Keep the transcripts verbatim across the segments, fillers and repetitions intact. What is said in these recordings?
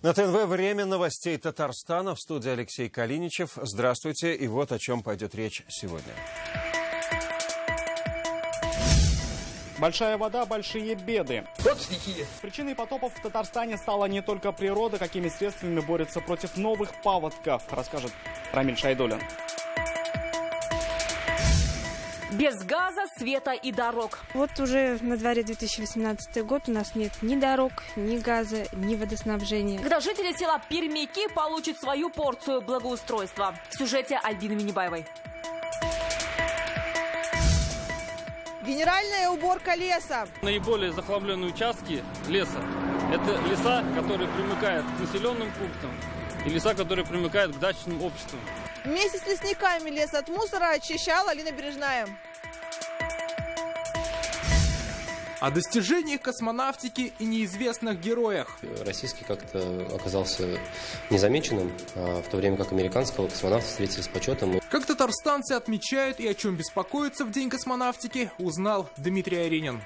На ТНВ время новостей Татарстана. В студии Алексей Калиничев. Здравствуйте. И вот о чем пойдет речь сегодня. Большая вода, большие беды. Вот стихия. Причиной потопов в Татарстане стала не только природа, какими средствами борется против новых паводков, расскажет Рамиль Шайдуллин. Без газа, света и дорог. Вот уже на дворе две тысячи восемнадцатый год, у нас нет ни дорог, ни газа, ни водоснабжения. Когда жители села Пермяки получат свою порцию благоустройства. В сюжете Альбины Минибаевой. Генеральная уборка леса. Наиболее захламленные участки леса – это леса, которые примыкают к населенным пунктам, и леса, которые примыкают к дачным обществам. Вместе с лесниками лес от мусора очищала Алина Бережная. О достижениях космонавтики и неизвестных героях. Российский как-то оказался незамеченным, в то время как американского космонавта встретили с почетом. Как татарстанцы отмечают и о чем беспокоятся в День космонавтики, узнал Дмитрий Аринин.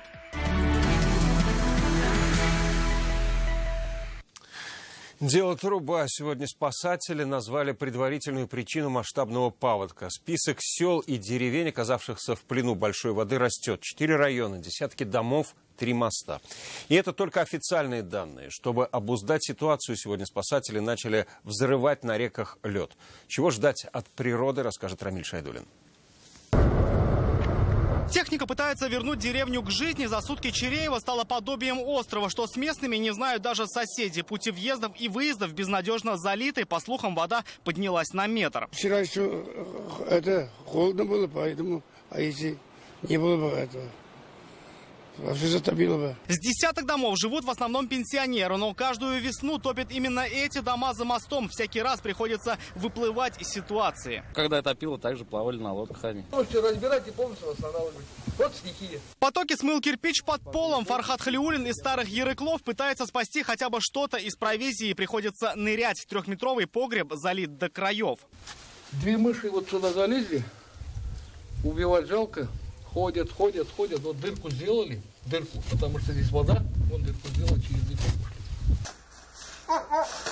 Дело труба. Сегодня спасатели назвали предварительную причину масштабного паводка. Список сел и деревень, оказавшихся в плену большой воды, растет. Четыре района, десятки домов, три моста. И это только официальные данные. Чтобы обуздать ситуацию, сегодня спасатели начали взрывать на реках лед. Чего ждать от природы, расскажет Рамиль Шайдуллин. Техника пытается вернуть деревню к жизни. За сутки Череева стала подобием острова, что с местными не знают даже соседи. Пути въездов и выездов безнадежно залиты. По слухам, вода поднялась на метр. Вчера еще это холодно было, поэтому, а если не было бы этого, вообще затопило бы. С десяток домов живут в основном пенсионеры, но каждую весну топят именно эти дома за мостом. Всякий раз приходится выплывать из ситуации. Когда топило, также плавали на лодках они. Можете разбирать и полностью восстанавливать. Вот стихия. Потоки смыл кирпич под полом. Фархат Халиуллин из старых Ярыклов пытается спасти хотя бы что-то из провизии. Приходится нырять. Трехметровый погреб залит до краев. Две мыши вот сюда залезли. Убивать жалко. Ходят, ходят, ходят. Вот дырку сделали. Дырку, потому что здесь вода. Вон дырку сделали, через дырку пошли.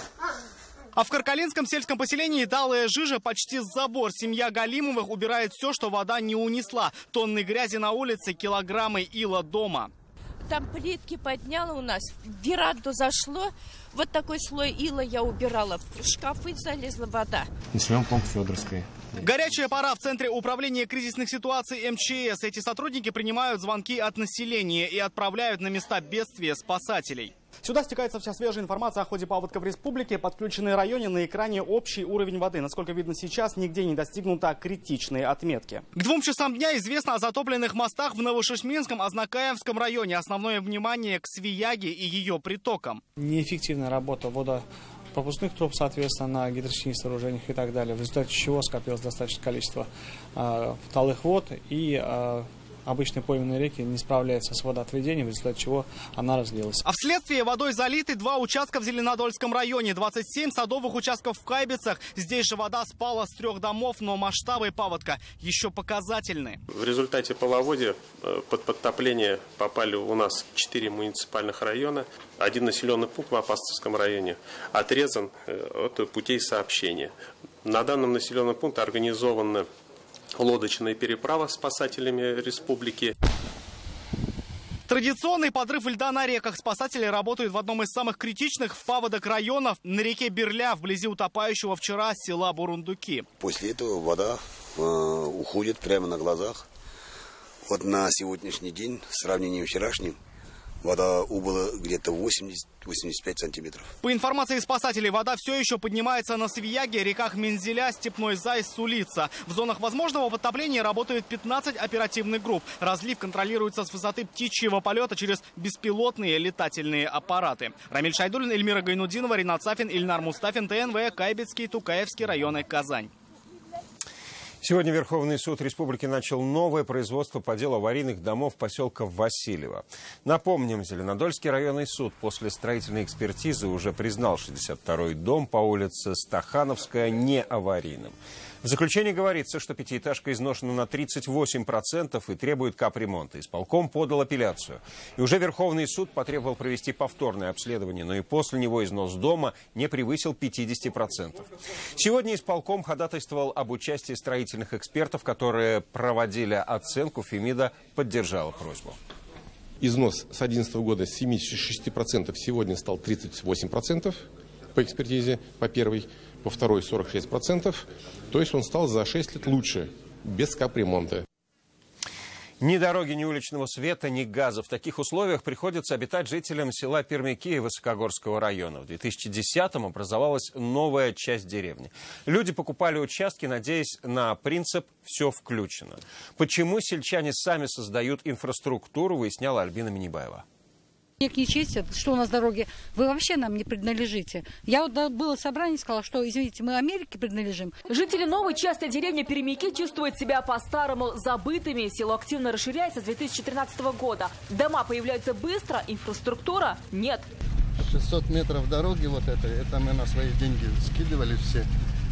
А в Каркалинском сельском поселении талая жижа почти забор. Семья Галимовых убирает все, что вода не унесла. Тонны грязи на улице, килограммы ила дома. Там плитки подняла у нас, в веранду зашло. Вот такой слой ила я убирала. В шкафы залезла вода. Населенный пункт Федорской. Горячая пора в Центре управления кризисных ситуаций эм че эс. Эти сотрудники принимают звонки от населения и отправляют на места бедствия спасателей. Сюда стекается вся свежая информация о ходе паводка в республике. Подключенные районе на экране общий уровень воды. Насколько видно сейчас, нигде не достигнута критичные отметки. К двум часам дня известно о затопленных мостах в Новошишминском, Азнакаевском районе. Основное внимание к Свияге и ее притокам. Неэффективная работа водопропускных труб, соответственно, на гидроочистительных сооружениях и так далее. В результате чего скопилось достаточное количество э, талых вод и э, обычные пойменные реки не справляются с водоотведением, в результате чего она разлилась. А вследствие водой залиты два участка в Зеленодольском районе, двадцать семь садовых участков в Кайбицах. Здесь же вода спала с трех домов, но масштабы паводка еще показательны. В результате половодья под подтопление попали у нас четыре муниципальных района. Один населенный пункт в Апастовском районе отрезан от путей сообщения. На данном населенном пункте организованы лодочная переправа с спасателями республики. Традиционный подрыв льда на реках. Спасатели работают в одном из самых критичных в паводок районов на реке Берля, вблизи утопающего вчера села Бурундуки. После этого вода э, уходит прямо на глазах. Вот на сегодняшний день, в сравнении с вчерашним, вода убыла где-то восемьдесят — восемьдесят пять сантиметров. По информации спасателей, вода все еще поднимается на Свияге, реках Мензеля, Степной Зай, Сулица. В зонах возможного подтопления работают пятнадцать оперативных групп. Разлив контролируется с высоты птичьего полета через беспилотные летательные аппараты. Рамиль Шайдуллин, Эльмира Гайнудинова, Ринат Сафин, Ильнар Мустафин, ТНВ, Кайбицкий, Тукаевский районы, Казань. Сегодня Верховный суд Республики начал новое производство по делу аварийных домов поселка Васильево. Напомним, Зеленодольский районный суд после строительной экспертизы уже признал шестьдесят второй дом по улице Стахановская неаварийным. В заключении говорится, что пятиэтажка изношена на тридцать восемь процентов и требует капремонта. Исполком подал апелляцию. И уже Верховный суд потребовал провести повторное обследование, но и после него износ дома не превысил пятидесяти процентов. Сегодня исполком ходатайствовал об участии строительных экспертов, которые проводили оценку. Фемида поддержала просьбу. Износ с две тысячи одиннадцатого года с семидесяти шести процентов сегодня стал тридцать восемь процентов по экспертизе, по первой, по второй сорок шесть процентов. То есть он стал за шесть лет лучше, без капремонта. Ни дороги, ни уличного света, ни газа. В таких условиях приходится обитать жителям села Пермяки Высокогорского района. В две тысячи десятом образовалась новая часть деревни. Люди покупали участки, надеясь на принцип «все включено». Почему сельчане сами создают инфраструктуру, выясняла Альбина Минибаева. Снег не чистят, что у нас дороги, вы вообще нам не принадлежите. Я вот было собрание, сказала, что, извините, мы Америке принадлежим. Жители новой части деревни Пермяки чувствуют себя по-старому забытыми. Село активно расширяется с две тысячи тринадцатого года. Дома появляются быстро, инфраструктура нет. шестьсот метров дороги вот это, это мы на свои деньги скидывали все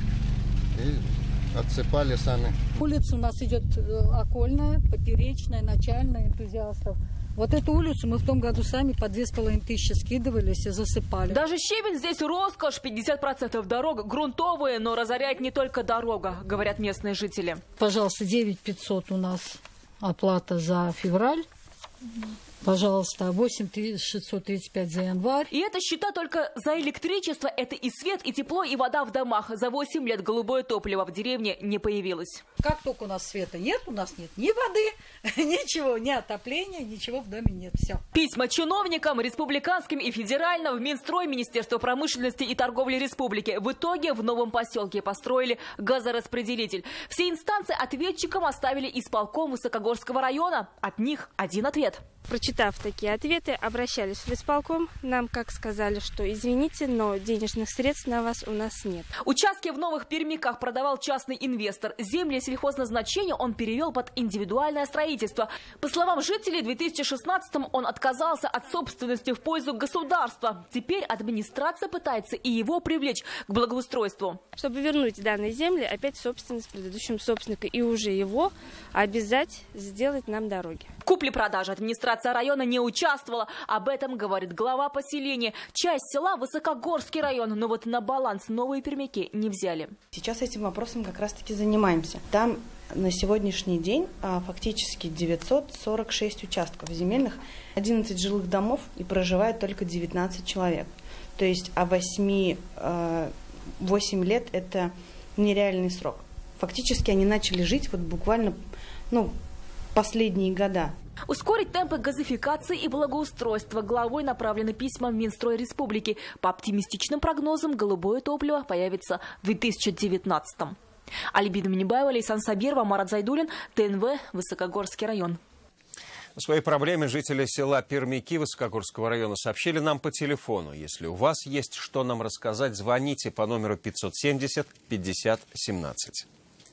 и отсыпали сами. Улица у нас идет окольная, поперечная, начальная, энтузиастов. Вот эту улицу мы в том году сами по две с половиной тысячи скидывались и засыпали. Даже щебень здесь роскошь. пятьдесят процентов дорог грунтовые, но разоряет не только дорога, говорят местные жители. Пожалуйста, девять тысяч пятьсот у нас оплата за февраль. Пожалуйста, восемь тысяч шестьсот тридцать пять за январь. И это счета только за электричество. Это и свет, и тепло, и вода в домах. За восемь лет голубое топливо в деревне не появилось. Как только у нас света нет, у нас нет ни воды, ничего, ни отопления, ничего в доме нет. Все. Письма чиновникам, республиканским и федеральным, в Минстрой, Министерство промышленности и торговли республики. В итоге в новом поселке построили газораспределитель. Все инстанции ответчикам оставили исполком Высокогорского района. От них один ответ. Прочитав такие ответы, обращались в исполком. Нам, как сказали, что извините, но денежных средств на вас у нас нет. Участки в Новых Пермяках продавал частный инвестор. Земли сельхозназначения он перевел под индивидуальное строительство. По словам жителей, в две тысячи шестнадцатом он отказался от собственности в пользу государства. Теперь администрация пытается и его привлечь к благоустройству. Чтобы вернуть данные земли, опять собственность предыдущему собственнику и уже его обязать сделать нам дороги. Купли-продажи администрация района не участвовала. Об этом говорит глава поселения. Часть села Высокогорский район, но вот на баланс Новые Пермяки не взяли. Сейчас этим вопросом как раз-таки занимаемся. Там на сегодняшний день а, фактически девятьсот сорок шесть участков земельных, одиннадцать жилых домов и проживает только девятнадцать человек. То есть а восемь лет это нереальный срок. Фактически они начали жить вот буквально ну, последние года. Ускорить темпы газификации и благоустройства. Главой направлены письма в Минстрой республики. По оптимистичным прогнозам, голубое топливо появится в две тысячи девятнадцатом. Альбина Минибаева, Лейсан Сабирова, Марат Зайдулин, ТНВ, Высокогорский район. О своей проблеме жители села Пермяки Высокогорского района сообщили нам по телефону. Если у вас есть что нам рассказать, звоните по номеру пятьсот семьдесят пятьдесят семнадцать.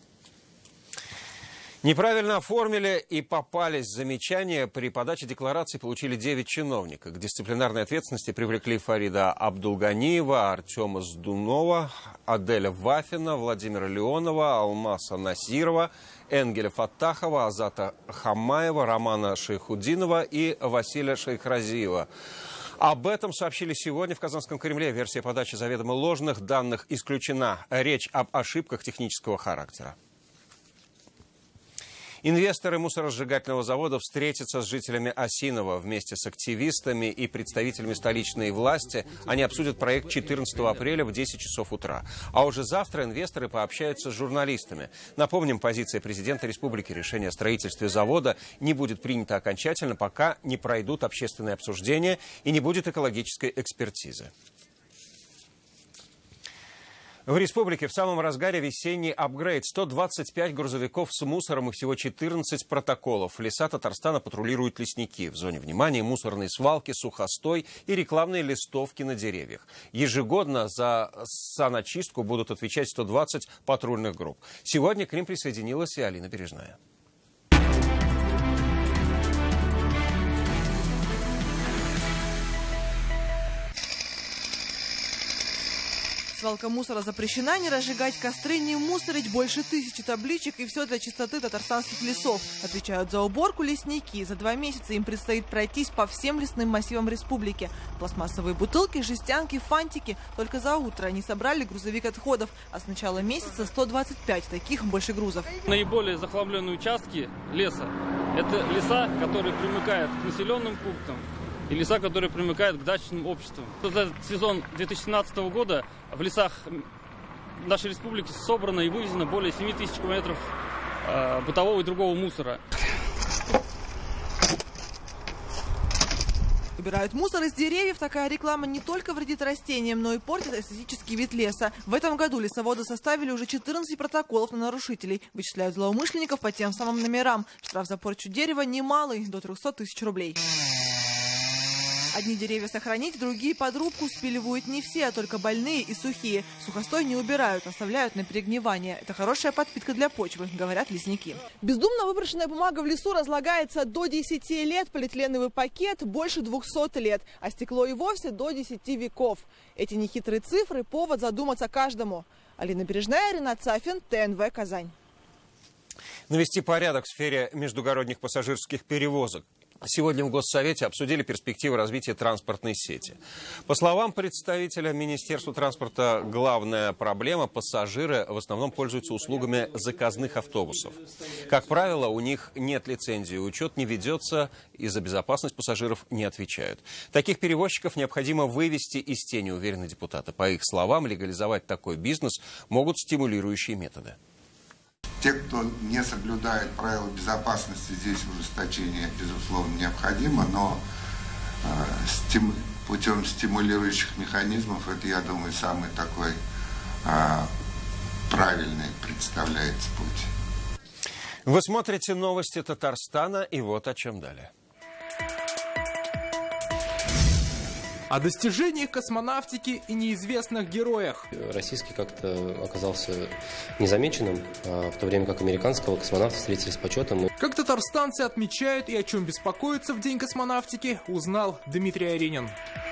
Неправильно оформили и попались. Замечания при подаче декларации получили девять чиновников. К дисциплинарной ответственности привлекли Фарида Абдулганиева, Артема Сдунова, Аделя Вафина, Владимира Леонова, Алмаса Насирова, Энгеля Фаттахова, Азата Хамаева, Романа Шейхудинова и Василия Шейхразиева. Об этом сообщили сегодня в Казанском Кремле. Версия подачи заведомо ложных данных исключена. Речь об ошибках технического характера. Инвесторы мусоросжигательного завода встретятся с жителями Осинова. Вместе с активистами и представителями столичной власти они обсудят проект четырнадцатого апреля в десять часов утра. А уже завтра инвесторы пообщаются с журналистами. Напомним, позиция президента республики: решение о строительстве завода не будет принято окончательно, пока не пройдут общественные обсуждения и не будет экологической экспертизы. В республике в самом разгаре весенний апгрейд. сто двадцать пять грузовиков с мусором и всего четырнадцать протоколов. Леса Татарстана патрулируют лесники. В зоне внимания мусорные свалки, сухостой и рекламные листовки на деревьях. Ежегодно за саночистку будут отвечать сто двадцать патрульных групп. Сегодня к ним присоединилась и Алина Бережная. Свалка мусора запрещена, не разжигать костры, не мусорить, больше тысячи табличек и все для чистоты татарстанских лесов. Отвечают за уборку лесники. За два месяца им предстоит пройтись по всем лесным массивам республики. Пластмассовые бутылки, жестянки, фантики. Только за утро они собрали грузовик отходов, а с начала месяца сто двадцать пять таких больше грузов. Наиболее захламленные участки леса – это леса, которые примыкают к населенным пунктам, и леса, которые примыкают к дачным обществам. За сезон две тысячи семнадцатого года в лесах нашей республики собрано и вывезено более семи тысяч кубометров э, бытового и другого мусора. Убирают мусор из деревьев. Такая реклама не только вредит растениям, но и портит эстетический вид леса. В этом году лесоводы составили уже четырнадцать протоколов на нарушителей. Вычисляют злоумышленников по тем самым номерам. Штраф за порчу дерева немалый, до трёхсот тысяч рублей. Одни деревья сохранить, другие под рубку спиливают не все, а только больные и сухие. Сухостой не убирают, оставляют на перегнивание. Это хорошая подпитка для почвы, говорят лесники. Бездумно выброшенная бумага в лесу разлагается до десяти лет, полиэтиленовый пакет больше двухсот лет, а стекло и вовсе до десяти веков. Эти нехитрые цифры – повод задуматься каждому. Алина Бережная, Ренат Сафин, ТНВ Казань. Навести порядок в сфере междугородних пассажирских перевозок. Сегодня в Госсовете обсудили перспективы развития транспортной сети. По словам представителя Министерства транспорта, главная проблема – пассажиры в основном пользуются услугами заказных автобусов. Как правило, у них нет лицензии, учет не ведется, и за безопасность пассажиров не отвечают. Таких перевозчиков необходимо вывести из тени, уверены депутаты. По их словам, легализовать такой бизнес могут стимулирующие методы. Те, кто не соблюдает правила безопасности, здесь ужесточение, безусловно, необходимо, но э, стим, путем стимулирующих механизмов, это, я думаю, самый такой э, правильный представляется путь. Вы смотрите новости Татарстана, и вот о чем далее. О достижениях космонавтики и неизвестных героях. Российский как-то оказался незамеченным, в то время как американского космонавта встретили с почетом. Как татарстанцы отмечают и о чем беспокоятся в День космонавтики, узнал Дмитрий Аренин.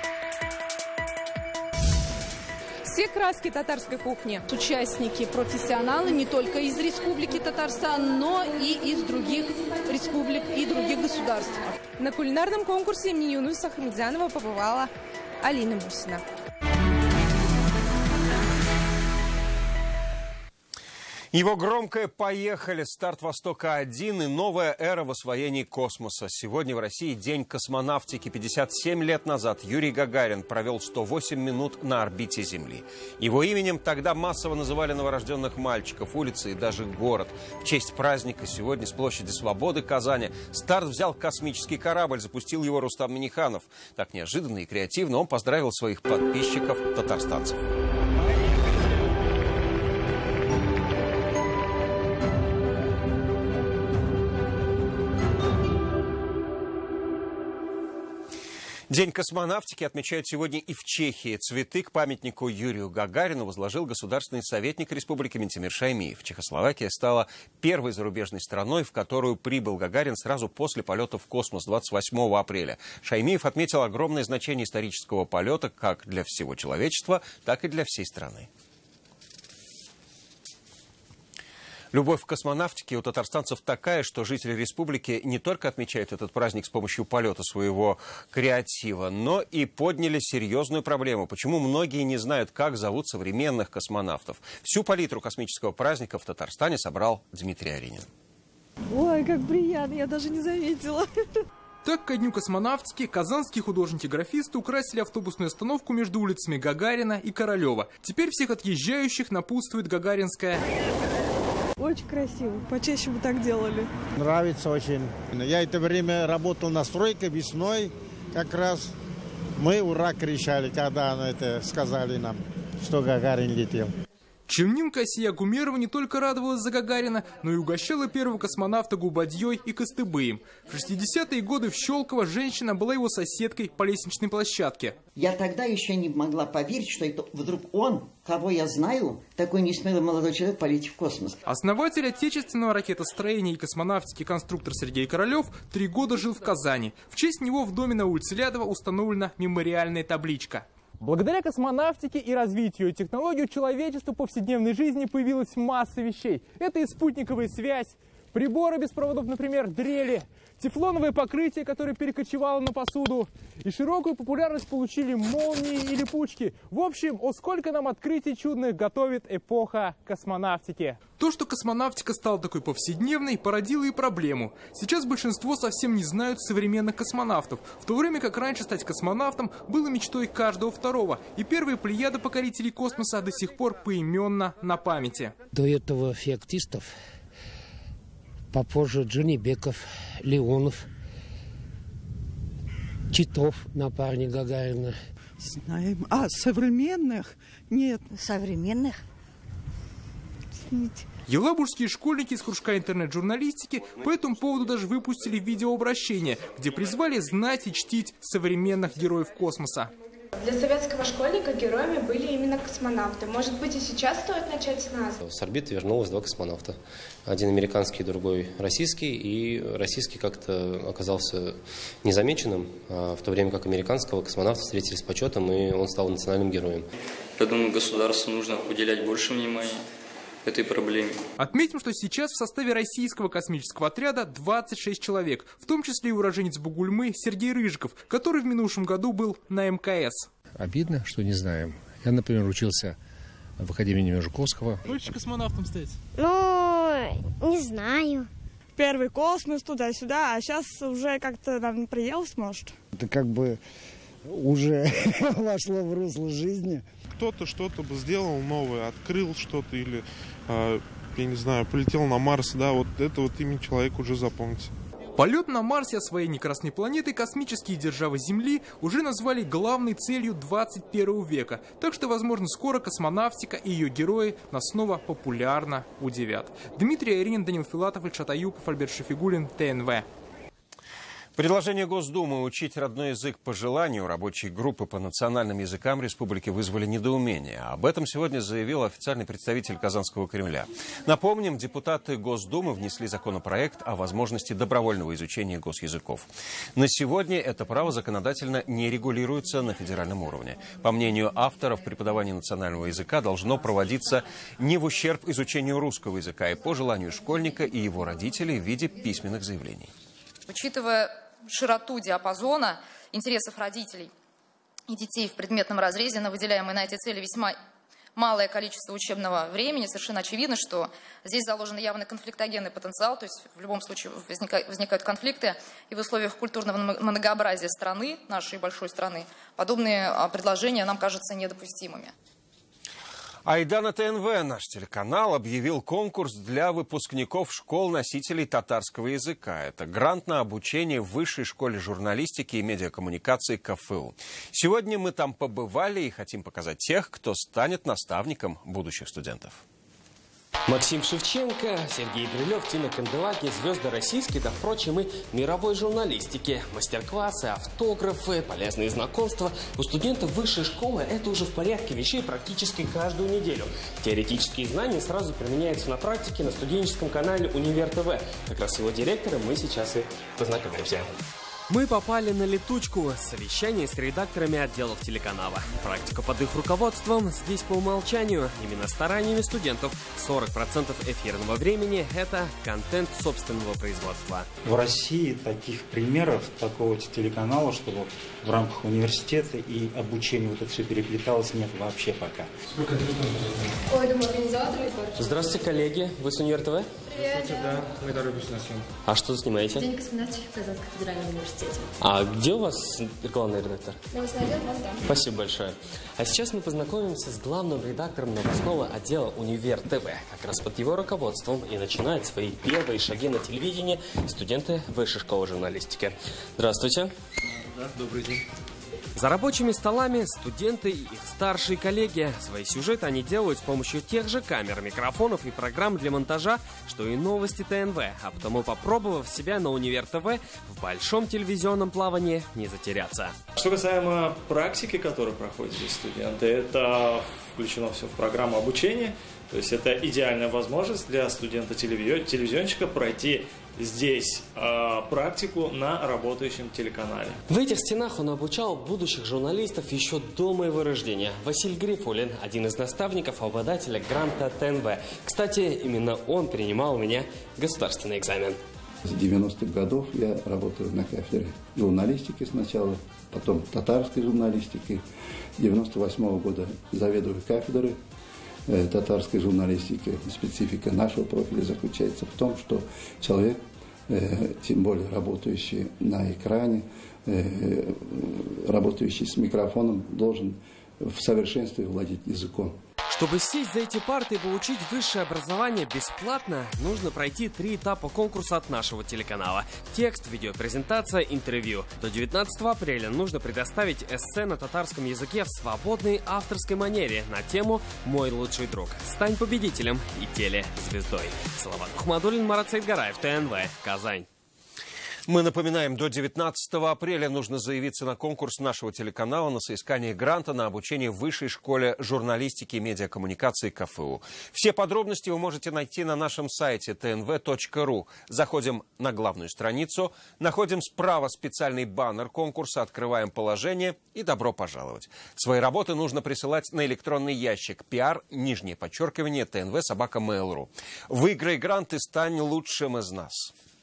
Все краски татарской кухни. Участники, профессионалы не только из Республики Татарстан, но и из других республик и других государств. На кулинарном конкурсе имени Юнуса Ахмедзянова побывала Алина Мусина. Его громкое «Поехали!» Старт Востока-один и новая эра в освоении космоса. Сегодня в России День космонавтики. пятьдесят семь лет назад Юрий Гагарин провел сто восемь минут на орбите Земли. Его именем тогда массово называли новорожденных мальчиков, улицы и даже город. В честь праздника сегодня с площади Свободы Казани старт взял космический корабль, запустил его Рустам Миниханов. Так неожиданно и креативно он поздравил своих подписчиков татарстанцев. День космонавтики отмечают сегодня и в Чехии. Цветы к памятнику Юрию Гагарину возложил государственный советник Республики Ментимир Шаймиев. Чехословакия стала первой зарубежной страной, в которую прибыл Гагарин сразу после полета в космос двадцать восьмого апреля. Шаймиев отметил огромное значение исторического полета как для всего человечества, так и для всей страны. Любовь к космонавтике у татарстанцев такая, что жители республики не только отмечают этот праздник с помощью полета своего креатива, но и подняли серьезную проблему. Почему многие не знают, как зовут современных космонавтов? Всю палитру космического праздника в Татарстане собрал Дмитрий Аренин. Ой, как приятно, я даже не заметила. Так, ко дню космонавтики казанские художники-графисты украсили автобусную остановку между улицами Гагарина и Королева. Теперь всех отъезжающих напутствует гагаринская... Очень красиво. Почаще бы так делали. Нравится очень. Я это время работал на стройке весной. Как раз мы ура кричали, когда это сказали нам, что Гагарин летел. Чернинка Асия Гумерова не только радовалась за Гагарина, но и угощала первого космонавта губадьей и костыбыем. В шестидесятые годы в Щелково женщина была его соседкой по лестничной площадке. Я тогда еще не могла поверить, что это вдруг он, кого я знаю, такой несмелый молодой человек, полетит в космос. Основатель отечественного ракетостроения и космонавтики конструктор Сергей Королев три года жил в Казани. В честь него в доме на улице Лядова установлена мемориальная табличка. Благодаря космонавтике и развитию технологий у человечества в повседневной жизни появилась масса вещей. Это и спутниковая связь, приборы без проводов, например, дрели, тефлоновое покрытие, которое перекочевало на посуду, и широкую популярность получили молнии и липучки. В общем, о сколько нам открытий чудных готовит эпоха космонавтики. То, что космонавтика стала такой повседневной, породило и проблему. Сейчас большинство совсем не знают современных космонавтов, в то время как раньше стать космонавтом было мечтой каждого второго. И первые плеяды покорителей космоса до сих пор поименно на памяти. До этого феоктистов, попозже Джанибеков, Леонов, Титов, напарник Гагарина. Знаем. А, современных? Нет. Современных? Извините. Елабужские школьники из кружка интернет-журналистики по этому поводу даже выпустили видеообращение, где призвали знать и чтить современных героев космоса. Для советского школьника героями были именно космонавты. Может быть, и сейчас стоит начать с нас? С орбиты вернулось два космонавта. Один американский, другой российский. И российский как-то оказался незамеченным, в то время как американского космонавта встретили с почетом, и он стал национальным героем. Я думаю, государству нужно уделять больше внимания этой проблеме. Отметим, что сейчас в составе российского космического отряда двадцать шесть человек, в том числе и уроженец Бугульмы Сергей Рыжиков, который в минувшем году был на эм ка эс. Обидно, что не знаем. Я, например, учился в Академии имени Жуковского. Хочешь космонавтом стать? Ну, не знаю. Первый космос туда-сюда, а сейчас уже как-то нам приелось, может. Это как бы уже вошло в русло жизни. Кто-то что-то бы сделал новое, открыл что-то или, э, я не знаю, полетел на Марс, да, вот это вот имя человека уже запомните. Полет на Марсе, освоение Красной планеты, космические державы Земли уже назвали главной целью двадцать первого века. Так что, возможно, скоро космонавтика и ее герои нас снова популярно удивят. Дмитрий Аяринин, Данил Филатов, Ильшат Аюпов, Альберт Шафигуллин, тэ эн вэ. Предложение Госдумы учить родной язык по желанию рабочей группы по национальным языкам республики вызвали недоумение. Об этом сегодня заявил официальный представитель Казанского Кремля. Напомним, депутаты Госдумы внесли законопроект о возможности добровольного изучения госязыков. На сегодня это право законодательно не регулируется на федеральном уровне. По мнению авторов, преподавание национального языка должно проводиться не в ущерб изучению русского языка и по желанию школьника и его родителей в виде письменных заявлений. Учитывая широту диапазона интересов родителей и детей в предметном разрезе на выделяемые на эти цели весьма малое количество учебного времени, совершенно очевидно, что здесь заложен явный конфликтогенный потенциал, то есть в любом случае возникают, возникают конфликты, и в условиях культурного многообразия страны, нашей большой страны, подобные предложения нам кажутся недопустимыми. Айда на тэ эн вэ, наш телеканал, объявил конкурс для выпускников школ-носителей татарского языка. Это грант на обучение в Высшей школе журналистики и медиакоммуникации ка эф у. Сегодня мы там побывали и хотим показать тех, кто станет наставником будущих студентов. Максим Шевченко, Сергей Брилев, Тина Канделаки, звезды российской, да, впрочем, и мировой журналистики. Мастер-классы, автографы, полезные знакомства. У студентов высшей школы это уже в порядке вещей практически каждую неделю. Теоретические знания сразу применяются на практике на студенческом канале Универ тэ вэ. Как раз с его директором мы сейчас и познакомимся. Мы попали на летучку, совещание с редакторами отделов телеканала. Практика под их руководством здесь по умолчанию, именно стараниями студентов. сорок процентов эфирного времени – это контент собственного производства. В России таких примеров, такого телеканала, чтобы в рамках университета и обучения вот это все переплеталось, нет вообще пока. Сколько Ой, думаю, организаторы. Здравствуйте, коллеги. Вы с Универ тэ вэ? Привет. Да, мы торопимся на съемку. А что снимаете? День космонавтики в Казанском федеральном университете. А где у вас главный редактор? Новостной отдел, вас, да. Спасибо большое. А сейчас мы познакомимся с главным редактором новостного отдела Универ тэ вэ. Как раз под его руководством и начинают свои первые шаги на телевидении студенты Высшей школы журналистики. Здравствуйте. Да, добрый день. За рабочими столами студенты и их старшие коллеги. Свои сюжеты они делают с помощью тех же камер, микрофонов и программ для монтажа, что и новости тэ эн вэ. А потому, попробовав себя на Универ тэ вэ, в большом телевизионном плавании не затеряться. Что касаемо практики, которую проходят здесь студенты, это включено все в программу обучения. То есть это идеальная возможность для студента-телевизионщика пройти здесь э, практику на работающем телеканале. В этих стенах он обучал будущих журналистов еще до моего рождения. Василий Грифулин, один из наставников, обладателя гранта ТНВ. Кстати, именно он принимал у меня государственный экзамен. С девяностых годов я работаю на кафедре журналистики сначала, потом татарской журналистики. С девяносто восьмого года заведую кафедрой э, татарской журналистики. Специфика нашего профиля заключается в том, что человек, э, тем более работающий на экране, э, работающий с микрофоном, должен в совершенстве владеть языком. Чтобы сесть за эти парты и получить высшее образование бесплатно, нужно пройти три этапа конкурса от нашего телеканала. Текст, видеопрезентация, интервью. До девятнадцатого апреля нужно предоставить эссе на татарском языке в свободной авторской манере на тему «Мой лучший друг». Стань победителем и телезвездой. Салават Ахмадуллин, Марат Саидгараев, ТНВ, Казань. Мы напоминаем, до девятнадцатого апреля нужно заявиться на конкурс нашего телеканала на соискание гранта на обучение в Высшей школе журналистики и медиакоммуникации КФУ. Все подробности вы можете найти на нашем сайте тэ эн вэ точка ру. Заходим на главную страницу, находим справа специальный баннер конкурса, открываем положение и добро пожаловать. Свои работы нужно присылать на электронный ящик пиар, нижнее подчеркивание, тнв собака мейл точка ру. Выиграй грант и стань лучшим из нас.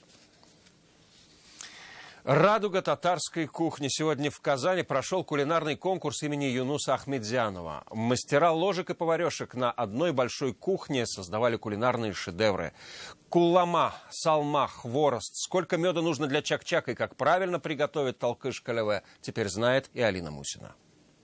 Радуга татарской кухни. Сегодня в Казани прошел кулинарный конкурс имени Юнуса Ахмедзянова. Мастера ложек и поварешек на одной большой кухне создавали кулинарные шедевры. Куллама, салма, хворост. Сколько меда нужно для чак-чак и как правильно приготовить талкыш-калеве, теперь знает и Алина Мусина.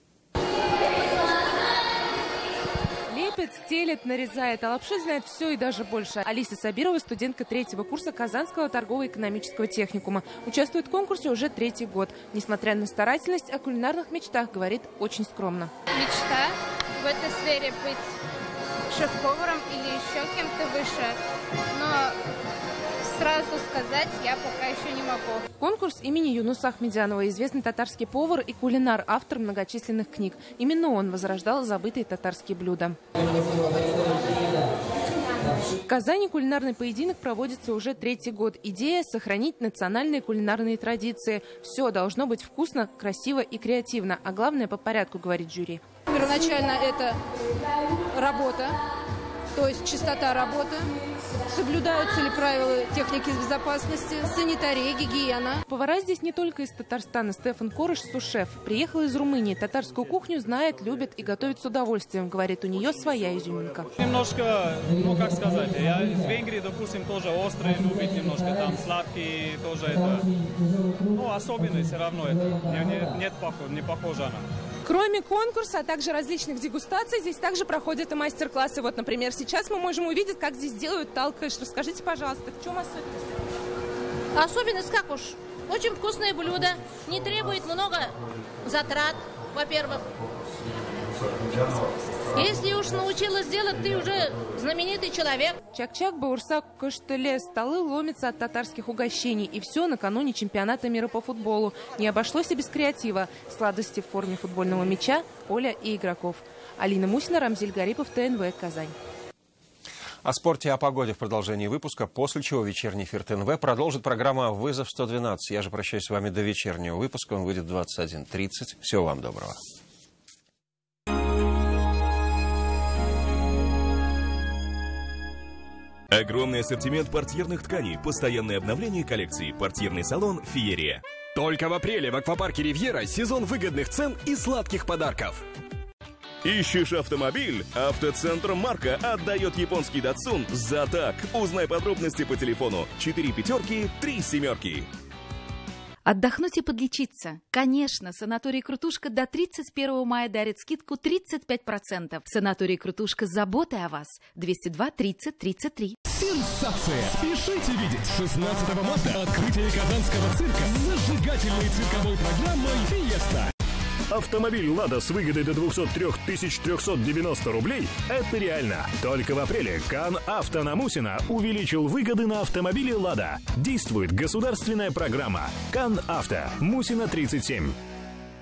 Лепит, стелит, нарезает, а лапши знает все и даже больше. Алиса Сабирова, студентка третьего курса Казанского торгово-экономического техникума. Участвует в конкурсе уже третий год. Несмотря на старательность, о кулинарных мечтах говорит очень скромно. Мечта в этой сфере быть шеф-поваром или еще кем-то выше. Но сразу сказать я пока еще не могу. Конкурс имени Юнуса Ахмедзянова. Известный татарский повар и кулинар, автор многочисленных книг. Именно он возрождал забытые татарские блюда. В Казани кулинарный поединок проводится уже третий год. Идея – сохранить национальные кулинарные традиции. Все должно быть вкусно, красиво и креативно. А главное – по порядку, говорит жюри. Первоначально это работа, то есть чистота работы. Соблюдаются ли правила техники безопасности, санитария, гигиена. Повара здесь не только из Татарстана. Стефан Корыш, сушеф, приехал из Румынии. Татарскую кухню знает, любит и готовит с удовольствием. Говорит, у нее своя изюминка. Немножко, ну как сказать, я из Венгрии, допустим, тоже острый любит немножко, там сладкий тоже это. Ну, особенный все равно это. Не, не, нет, не похоже она. Кроме конкурса, а также различных дегустаций, здесь также проходят и мастер-классы. Вот, например, сейчас мы можем увидеть, как здесь делают талкыш. Расскажите, пожалуйста, в чем особенность? Особенность как уж? Очень вкусное блюдо, не требует много затрат, во-первых. Если уж научилась делать, ты уже знаменитый человек. Чак-чак, баурсак, коштеле. Столы ломятся от татарских угощений. И все накануне чемпионата мира по футболу. Не обошлось и без креатива. Сладости в форме футбольного мяча, поля и игроков. Алина Мусина, Рамзиль Гарипов, ТНВ, Казань. О спорте и о погоде в продолжении выпуска, после чего вечерний эфир ТНВ продолжит программа «Вызов сто двенадцать». Я же прощаюсь с вами до вечернего выпуска. Он выйдет в двадцать один тридцать. Всего вам доброго. Огромный ассортимент портьерных тканей, постоянное обновление коллекции, портьерный салон «Феерия». Только в апреле в аквапарке «Ривьера» сезон выгодных цен и сладких подарков. Ищешь автомобиль? Автоцентр «Марка» отдает японский «Датсун» за так. Узнай подробности по телефону четыре пятерки, три семерки. Отдохнуть и подлечиться. Конечно, санаторий «Крутушка» до тридцать первого мая дарит скидку тридцать пять процентов. Санаторий «Крутушка» с заботой о вас. двести два тридцать тридцать три. Сенсация! Спешите видеть! шестнадцатого марта открытие Казанского цирка с зажигательной цирковой программой «Фиеста». Автомобиль «Лада» с выгодой до двухсот трёх тысяч трёхсот девяноста рублей – это реально. Только в апреле КАН Авто на Мусина увеличил выгоды на автомобили «Лада». Действует государственная программа КАН Авто. Мусина, тридцать семь.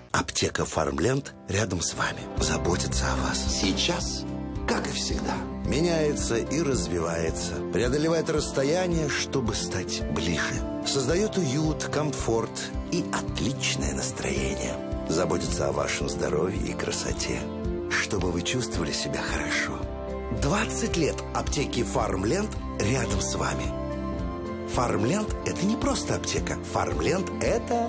Аптека «Фармленд» рядом с вами. Заботится о вас. Сейчас, как и всегда. меняется и развивается, преодолевает расстояние, чтобы стать ближе. Создает уют, комфорт и отличное настроение. Заботится о вашем здоровье и красоте, чтобы вы чувствовали себя хорошо. двадцать лет аптеки «Фармленд» рядом с вами. «Фармленд» – это не просто аптека. «Фармленд» – это...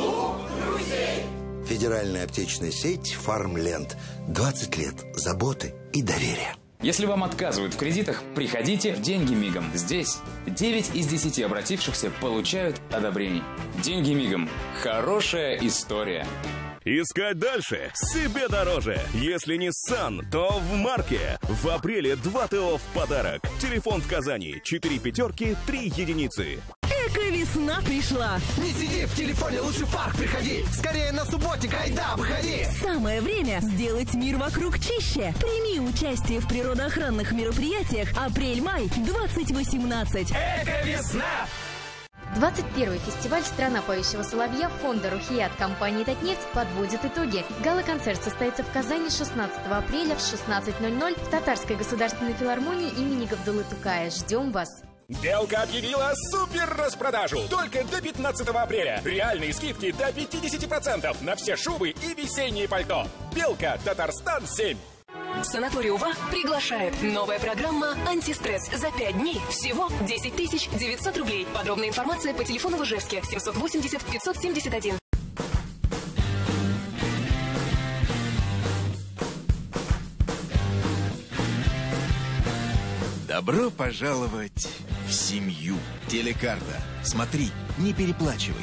Федеральная аптечная сеть «Фармленд». двадцать лет заботы и доверия. Если вам отказывают в кредитах, приходите в «Деньги мигом». Здесь девять из десяти обратившихся получают одобрение. «Деньги мигом». Хорошая история. Искать дальше себе дороже. Если не Nissan, то в Марке. В апреле два ТО в подарок. Телефон в Казани четыре пятерки, три единицы. Эко-весна пришла. Не сиди в телефоне, лучше в парк приходи. Скорее на субботник, айда, выходи. Самое время сделать мир вокруг чище. Прими участие в природоохранных мероприятиях «Апрель-май двадцать восемнадцать». Эко-весна! двадцать первый фестиваль «Страна поющего соловья» фонда «Рухият» компании «Татнефть» подводит итоги. Гала-концерт состоится в Казани шестнадцатого апреля в шестнадцать ноль ноль в Татарской государственной филармонии имени Габдуллы Тукая. Ждем вас! Белка объявила супер распродажу. Только до пятнадцатого апреля. Реальные скидки до пятидесяти процентов на все шубы и весенние пальто. Белка, Татарстан семь. Санаторий Ува приглашает. Новая программа «Антистресс». За пять дней всего десять тысяч девятьсот рублей. Подробная информация по телефону в Ижевске семьсот восемьдесят пятьсот семьдесят один. Добро пожаловать в семью. Телекарта. Смотри, не переплачивай.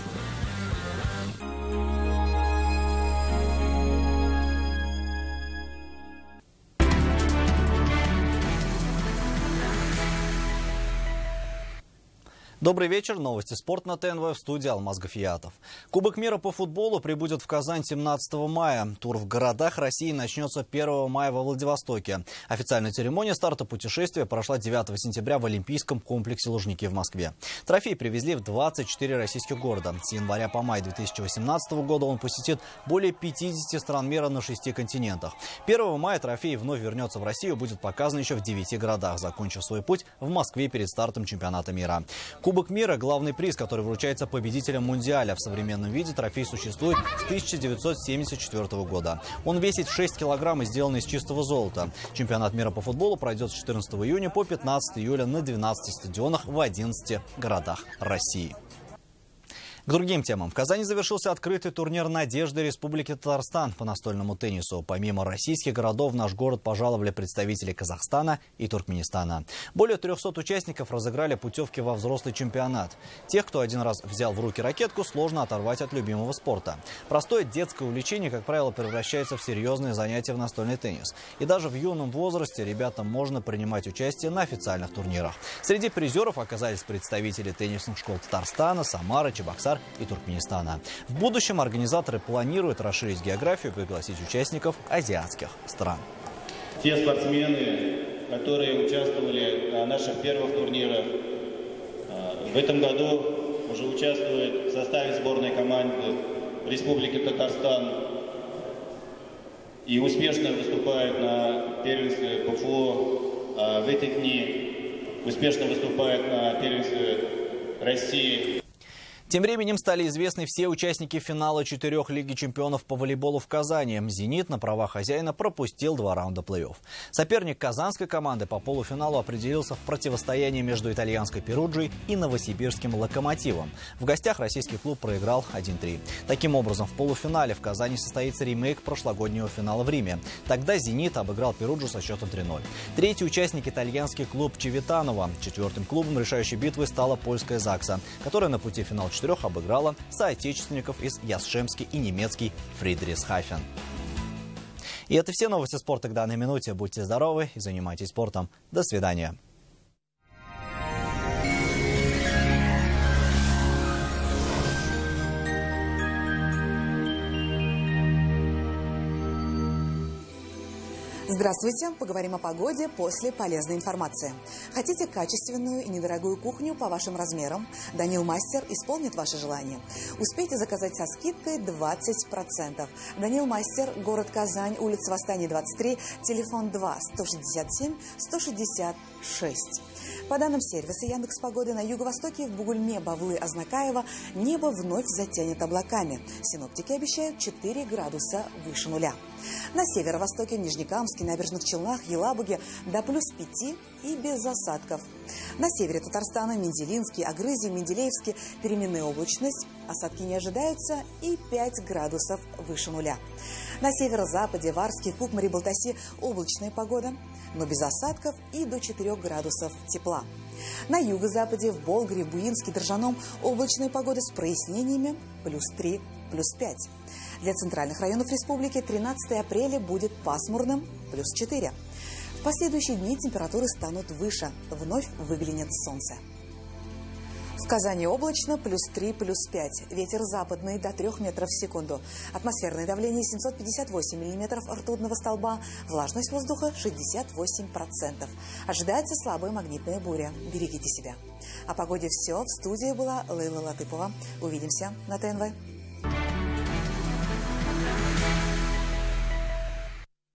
Добрый вечер. Новости спорта на ТНВ, в студии Алмаз Гафиятов. Кубок мира по футболу прибудет в Казань семнадцатого мая. Тур в городах России начнется первого мая во Владивостоке. Официальная церемония старта путешествия прошла девятого сентября в Олимпийском комплексе Лужники в Москве. Трофей привезли в двадцать четыре российских города. С января по май две тысячи восемнадцатого года он посетит более пятидесяти стран мира на шести континентах. первого мая трофей вновь вернется в Россию, будет показан еще в девяти городах, закончив свой путь в Москве перед стартом чемпионата мира. Кубок мира – главный приз, который вручается победителям Мундиаля. В современном виде трофей существует с тысяча девятьсот семьдесят четвёртого года. Он весит шесть килограмм и сделан из чистого золота. Чемпионат мира по футболу пройдет с четырнадцатого июня по пятнадцатого июля на двенадцати стадионах в одиннадцати городах России. К другим темам. В Казани завершился открытый турнир «Надежды» Республики Татарстан по настольному теннису. Помимо российских городов в наш город пожаловали представители Казахстана и Туркменистана. Более трехсот участников разыграли путевки во взрослый чемпионат. Тех, кто один раз взял в руки ракетку, сложно оторвать от любимого спорта. Простое детское увлечение, как правило, превращается в серьезные занятия в настольный теннис. И даже в юном возрасте ребятам можно принимать участие на официальных турнирах. Среди призеров оказались представители теннисных школ Татарстана, Самары, Чебоксар и Туркменистана. В будущем организаторы планируют расширить географию и пригласить участников азиатских стран. Те спортсмены, которые участвовали на наших первых турнирах, в этом году уже участвуют в составе сборной команды Республики Татарстан и успешно выступают на первенстве ПФО, а в эти дни успешно выступают на первенстве России. Тем временем стали известны все участники финала четырех Лиги чемпионов по волейболу в Казани. «Зенит» на правах хозяина пропустил два раунда плей-офф. Соперник казанской команды по полуфиналу определился в противостоянии между итальянской «Перуджей» и новосибирским «Локомотивом». В гостях российский клуб проиграл один три. Таким образом, в полуфинале в Казани состоится ремейк прошлогоднего финала в Риме. Тогда «Зенит» обыграл «Перуджу» со счетом три ноль. Третий участник – итальянский клуб Чивитанова. Четвертым клубом решающей битвы стала польская «Закса», которая на пути в финал четырех обыграла соотечественников из Ясшемски и немецкий Фридрихсхафен. И это все новости спорта к данной минуте. Будьте здоровы и занимайтесь спортом. До свидания. Здравствуйте! Поговорим о погоде после полезной информации. Хотите качественную и недорогую кухню по вашим размерам? Данил Мастер исполнит ваше желание. Успейте заказать со скидкой двадцать процентов. Данил Мастер, город Казань, улица Восстания, двадцать три, телефон два сто шестьдесят семь сто шестьдесят шесть. По данным сервиса Яндекс.Погоды, на юго-востоке в Бугульме, Бавлы, Азнакаево небо вновь затянет облаками. Синоптики обещают четыре градуса выше нуля. На северо-востоке, в Нижнекамске, Набережных Челнах, Елабуге до плюс пяти и без осадков. На севере Татарстана, Менделинске, Агрызе, Менделеевске переменная облачность, осадки не ожидаются и пять градусов выше нуля. На северо-западе, Варске, Кукмаре, Балтасе облачная погода, но без осадков и до четырёх градусов тепла. На юго-западе, в Болгаре, Буинске, Дрожжаном облачная погода с прояснениями плюс три, плюс пять. Для центральных районов республики тринадцатое апреля будет пасмурным плюс четыре. В последующие дни температуры станут выше, вновь выглянет солнце. В Казани облачно, плюс три, плюс пять. Ветер западный до трёх метров в секунду. Атмосферное давление семьсот пятьдесят восемь миллиметров ртутного столба. Влажность воздуха шестьдесят восемь процентов. Ожидается слабая магнитная буря. Берегите себя. О погоде все. В студии была Лейла Латыпова. Увидимся на ТНВ.